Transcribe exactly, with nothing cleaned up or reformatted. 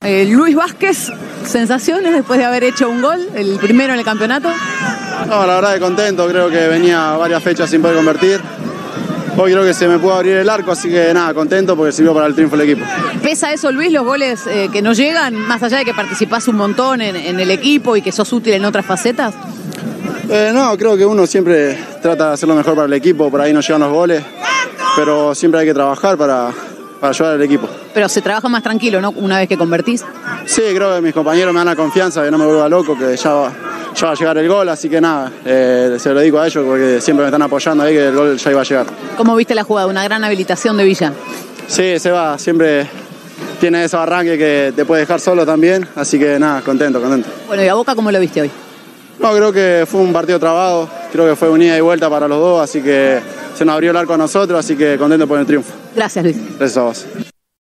Eh, Luis Vázquez, ¿sensaciones después de haber hecho un gol, el primero en el campeonato? No, la verdad que contento, creo que venía varias fechas sin poder convertir. Hoy creo que se me pudo abrir el arco, así que nada, contento porque sirvió para el triunfo del equipo. ¿Pesa eso, Luis, los goles eh, que no llegan, más allá de que participás un montón en, en el equipo y que sos útil en otras facetas? Eh, no, creo que uno siempre trata de hacer lo mejor para el equipo, por ahí no llegan los goles, pero siempre hay que trabajar para, para ayudar al equipo. Pero se trabaja más tranquilo, ¿no? Una vez que convertís. Sí, creo que mis compañeros me dan la confianza, que no me vuelva loco, que ya va, ya va a llegar el gol, así que nada, eh, se lo dedico a ellos porque siempre me están apoyando ahí que el gol ya iba a llegar. ¿Cómo viste la jugada? Una gran habilitación de Villa. Sí, se va, siempre tiene esos arranques que te puede dejar solo también, así que nada, contento, contento. Bueno, ¿y a Boca cómo lo viste hoy? No, creo que fue un partido trabado, creo que fue un ida y vuelta para los dos, así que se nos abrió el arco a nosotros, así que contento por el triunfo. Gracias, Luis. Gracias a vos.